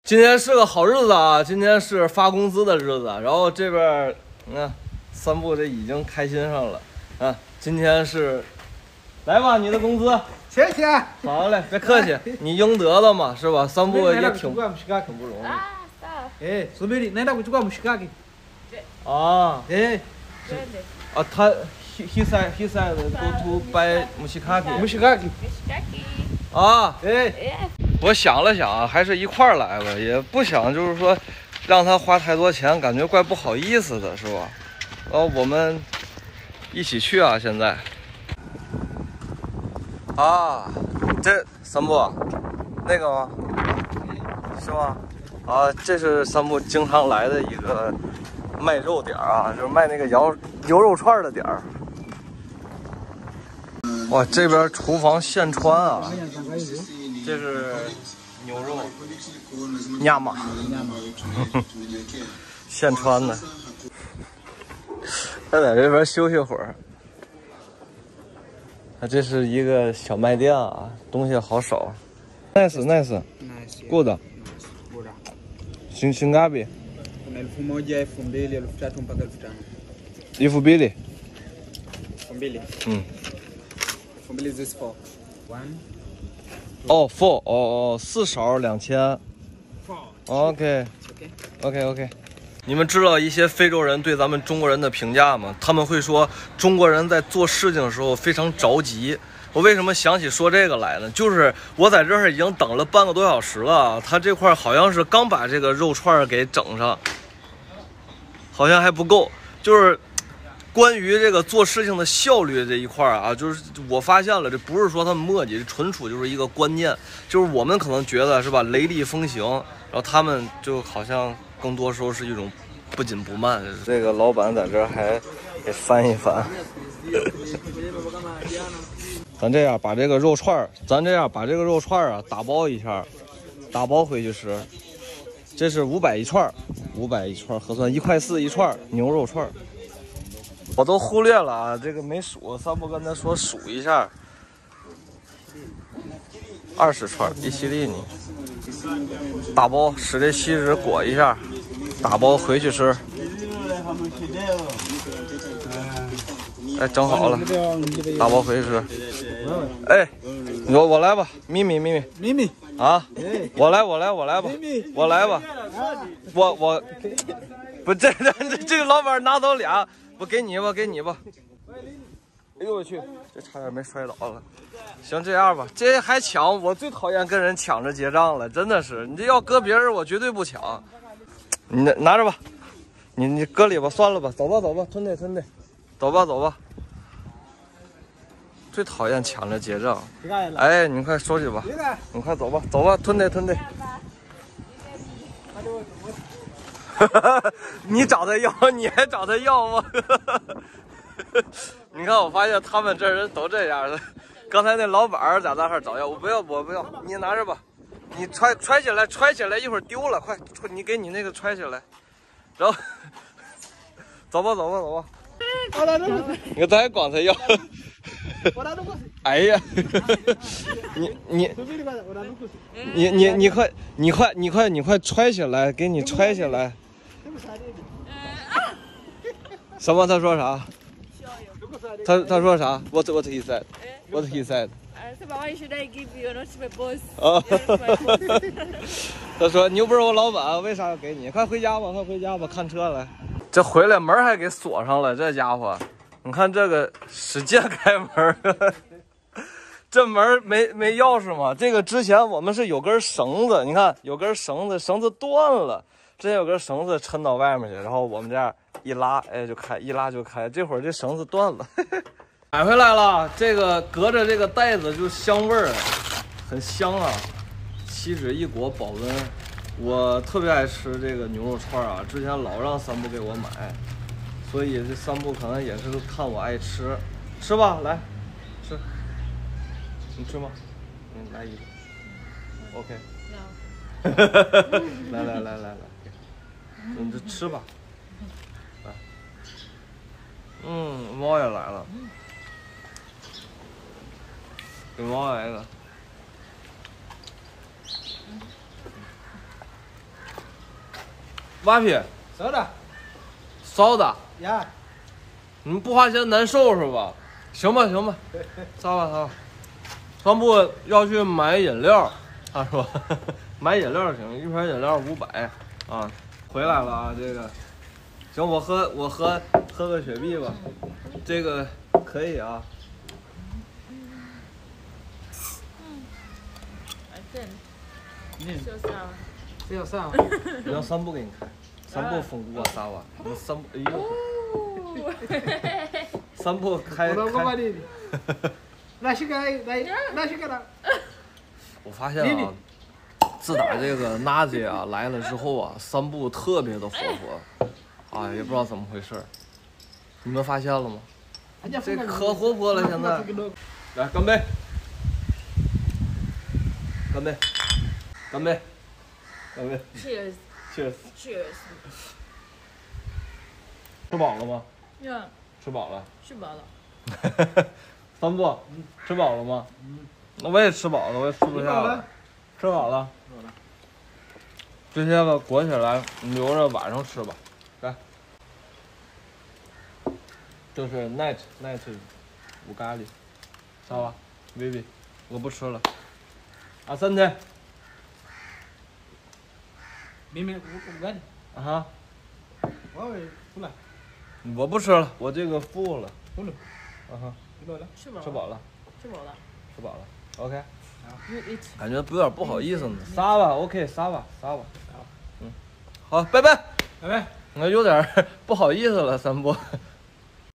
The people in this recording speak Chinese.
今天是个好日子啊！今天是发工资的日子，然后这边你看，三步这已经开心上了啊！今天是，来吧，你的工资， 谢谢。 好嘞，别客气，你应得的嘛，是吧？三步也挺不容易。 哎，苏贝里，那个juga mushkaki。 啊， 哎， 啊，他 he said go to buy mushkaki。啊， 哎。 我想了想啊，还是一块儿来吧，也不想就是说让他花太多钱，感觉怪不好意思的，是吧？我们一起去啊，现在。啊，这三步，那个吗？是吗？啊，这是三步经常来的一个卖肉点啊，就是卖那个牛肉串的点儿。哇，这边厨房现穿啊。这是牛肉，亚麻，现穿的。他在这边休息会儿。这是一个小卖店啊，东西好少。nice，good。Shingapi。1200。 this for one。 哦 ，4哦，4勺2000。OK。你们知道一些非洲人对咱们中国人的评价吗？他们会说中国人在做事情的时候非常着急。我为什么想起说这个来呢？就是我在这儿已经等了半个多小时了，他这块好像是刚把这个肉串给整上，好像还不够。就是关于这个做事情的效率这一块啊，就是我发现了，这不是说他们磨叽，这纯属就是一个观念。就是我们可能觉得是吧，雷厉风行，然后他们就好像更多时候是一种不紧不慢。这个老板在这儿还给翻一翻。咱这样把这个肉串啊打包一下，打包回去吃。这是500一串，500一串，核算1块4一串牛肉串。我都忽略了啊，这个没数。三步跟他说数一下，20串1西利尼，打包使这锡纸裹一下，打包回去吃。哎，整好了，打包回去吃。哎，我来吧，咪咪啊，我来吧，我来吧，我不这个老板拿走俩。我给你吧。哎呦我去，这差点没摔倒了。行，这样吧，这还抢，我最讨厌跟人抢着结账了，真的是。你这要搁别人，我绝对不抢。你拿着吧，你搁里吧，算了吧，走吧，吞的，走吧。最讨厌抢着结账。哎，你快收去吧，你快走吧，吞的。你找他要，你还找他要吗？你看，我发现他们这人都这样的。刚才那老板在那儿找要，我不要，你拿着吧，你揣起来，一会儿丢了，快，你给你那个揣起来，然后走吧。你看，咱还管他要。哎呀，你快揣起来，给你揣起来。什么？他说啥？他说啥 ？What he said? What he said? Why should I give you? Not my boss. 他说你又不是我老板，为啥要给你？快回家吧，看车来。这回来门还给锁上了，这家伙，你看这个使劲开门。这门没钥匙吗？这个之前我们是有根绳子，你看有根绳子断了，之前有根绳子抻到外面去，然后我们这样一拉，哎就开，一拉就开。这会儿这绳子断了。买回来了，这个隔着这个袋子就香味儿，很香啊。锡纸一裹保温，我特别爱吃这个牛肉串啊，之前老让三步给我买，所以这三步可能也是看我爱吃，吃吧，来吃。你吃吗？来一个 ，OK。来，你就吃吧。来，猫也来了，给猫来一个。 瓦皮， 少的少的， 呀， 你们不花钱难受是吧？行吧，行吧，撒吧。咱不要去买饮料，他说买饮料行，一瓶饮料500啊。回来了啊，这个行，我喝个雪碧吧，这个可以啊。 这要上。 让三步给你开，三步风过撒瓦，你三步，哎呦，三步开。 那些个了。 我发现啊，自打这个娜姐啊来了之后啊，三步特别的活泼，啊，也不知道怎么回事，你们发现了吗？这可活泼了，现在。来，干杯！干杯！干杯！干杯 Cheers ！Cheers！ Cheers。 吃饱了吗？ 呀， 吃饱了。 吃饱了。 三步，吃饱了吗？那我也吃饱了，我也吃不下了。吃饱了。这些吧裹起来，你留着晚上吃吧。来，这是 night 无咖喱，啥吧 ？baby， 我不吃了。阿三天。 明明我干。 啊哈。 我不了。 我不吃了，我这个付了。 不了。 啊哈。 吃饱了。 吃饱了。 吃饱了。 吃饱了。OK。 You eat。 感觉有点不好意思呢。撒吧 ，OK， 撒吧。好，拜拜。 拜拜。 我有点不好意思了，三步。